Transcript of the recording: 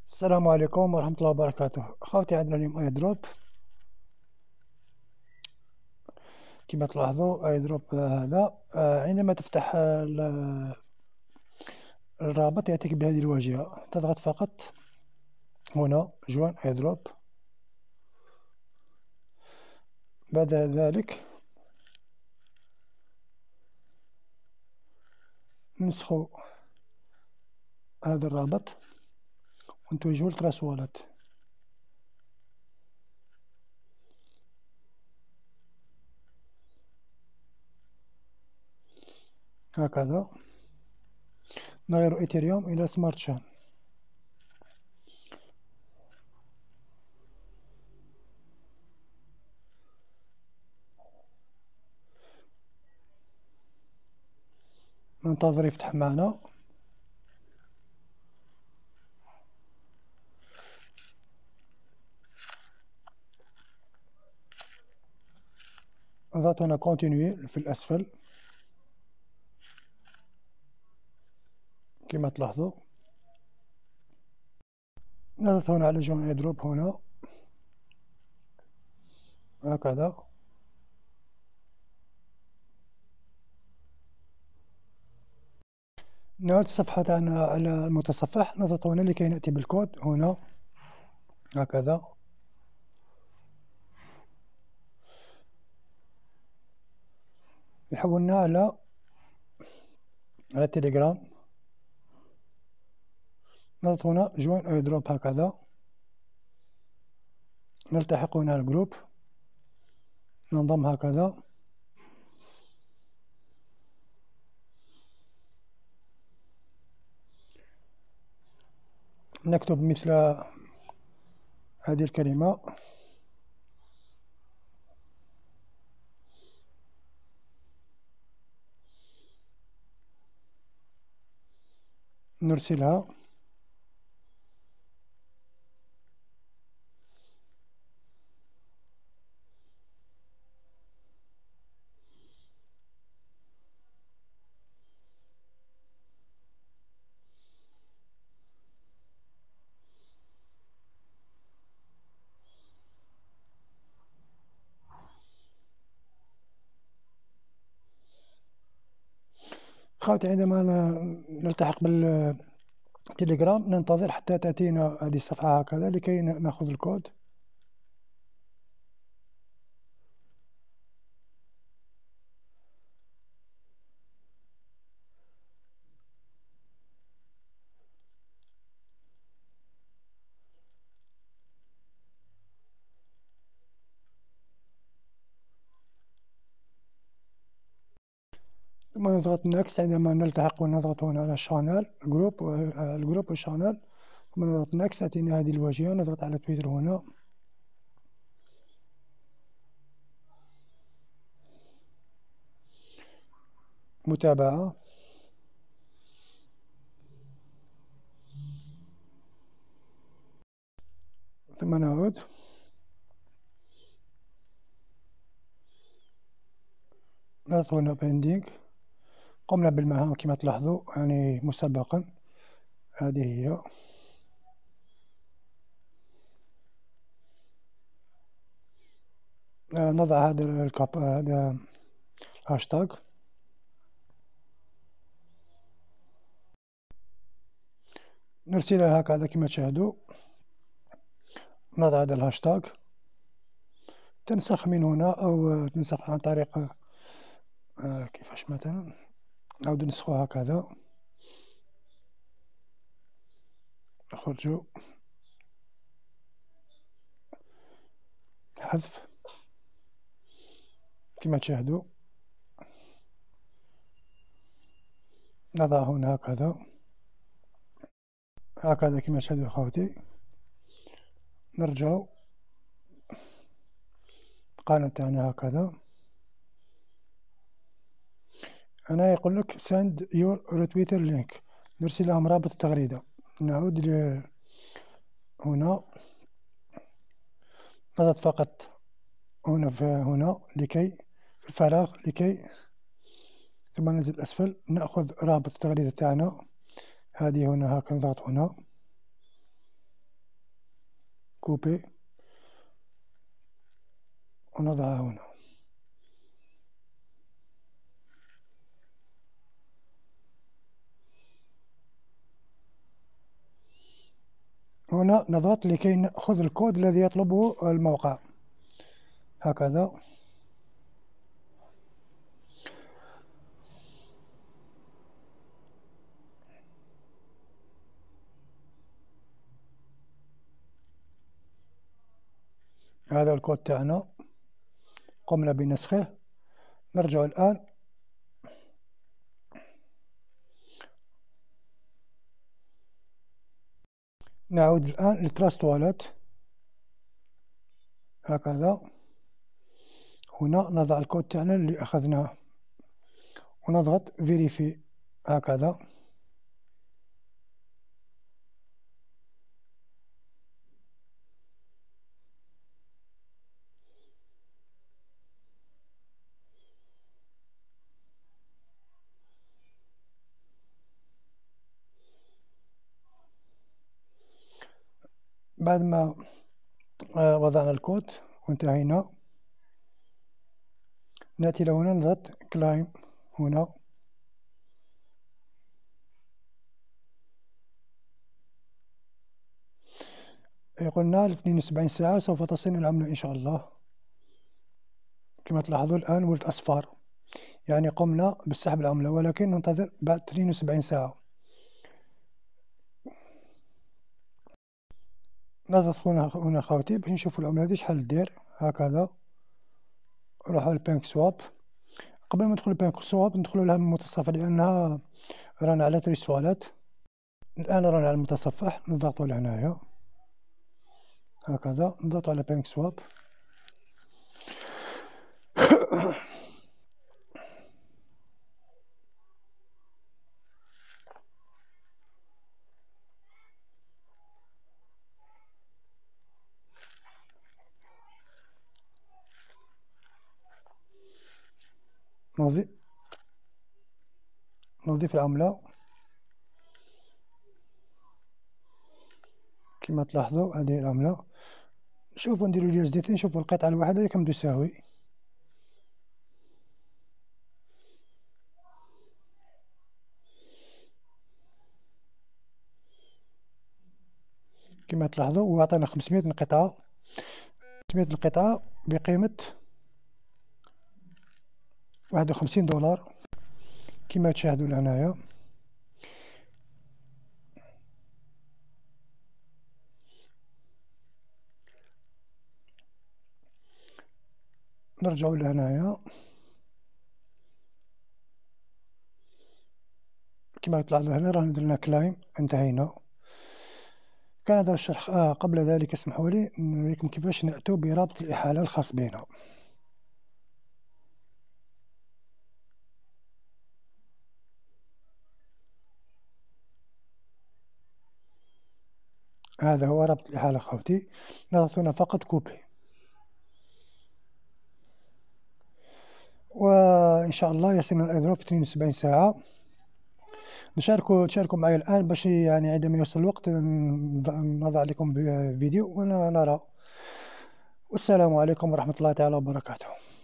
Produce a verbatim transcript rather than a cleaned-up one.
السلام عليكم ورحمة الله وبركاته. خوتي عندنا اليوم اي دروب. كما تلاحظوا اي دروب هذا عندما تفتح الرابط يأتيك بهذه الواجهة. تضغط فقط هنا جوين اي دروب. بعد ذلك نسخو هذا الرابط ونتوجهو لتراس والت. هكذا نغير ايثيريوم الى سمارت شان. ننتظر يفتح معنا. نضغط هنا كونتينيي في الاسفل كما تلاحظوا. نضغط هنا على جوين اي دروب هنا هكذا. نعود الصفحة تاعنا على المتصفح. نضغط هنا لكي نأتي بالكود هنا هكذا. يحولنا على على التليجرام. نضغط هنا جوين اي دروب هكذا. نلتحق هنا الجروب. ننضم هكذا. نكتب مثل هذه الكلمة. نرسلها. خوتي عندما نلتحق بالتليجرام ننتظر حتى تأتينا هذه الصفحة هكذا لكي نأخذ الكود. ثم نضغط نكست عندما نلتحق ونضغط هنا على الشانل جروب الجروب والشانل. ثم نضغط نكست تأتينا هذه الواجهة. نضغط على تويتر هنا. متابعة. ثم نعود. نضغط هنا بيندينغ. قمنا بالمهام كما تلاحظوا يعني مسبقا. هذه هي. نضع هذا الكاب هذا هاشتاغ. نرسلها هكذا كما تشاهدوا. نضع هذا الهاشتاغ. تنسخ من هنا أو تنسخ عن طريق آه كيفاش مثلا نعود نسخه هكذا. نخرجوا حذف كما تشاهدوا. نضع هنا هكذا هكذا كما تشاهدوا خوتي. نرجع القناة تاعنا هكذا. هنا يقول لك send your retweeter link. نرسل لهم رابط التغريدة. نعود ل هنا. نضغط فقط هنا في هنا لكي في الفراغ لكي ثم ننزل أسفل نأخذ رابط التغريدة تاعنا. هذه هنا هكا نضغط هنا. كوبي ونضعها هنا. هنا نضغط لكي نأخذ الكود الذي يطلبه الموقع هكذا. هذا الكود تاعنا قمنا بنسخه. نرجع الآن نعود الآن لتراست والت هكذا. هنا نضع الكود تاعنا اللي أخذناه ونضغط فيريفي هكذا. بعد ما وضعنا الكود وانتهينا نأتي لهنا نضغط كلايم هنا. يقولنا لاثنين وسبعين ساعة سوف تصل العملة إن شاء الله. كما تلاحظوا الآن ولد أصفار، يعني قمنا بسحب العملة، ولكن ننتظر بعد اثنين وسبعين ساعة. نضغط هنا هنا خواتي باش نشوفوا العملة هذه شحال دير هكذا. نروحوا للبانك سواب. قبل ما ندخل البانك سواب ندخلوا لها من المتصفح لأنها رانا على تريست والت. الآن رانا على المتصفح نضغطوا لهنايا هكذا. نضغطوا على بانك سواب. نضيف نضيف العملة كما تلاحظوا هذه العملة. شوفوا نديرو اليو اس دي تي نشوفوا القطعة الواحدة كم تساوي. كما تلاحظوا هو عطانا خمسمية قطعة خمسمية قطعة بقيمة واحد وخمسين دولار كما تشاهدوا هنايا. نرجعوا لهنايا كما تلاحظوا هنا رانا درنا كلايم انتهينا. كان هذا الشرح. آه قبل ذلك اسمحوا لي نوريكم كيفاش نأتوا برابط الإحالة الخاص بنا. هذا هو رابط الإحالة خوتي. نضغط هنا فقط كوبي، وإن شاء الله يصلنا الإيردروب في اثنين وسبعين ساعة. نشاركوا تشاركوا معي الآن باش يعني عندما يوصل الوقت نضع لكم فيديو ونرى. والسلام عليكم ورحمة الله تعالى وبركاته.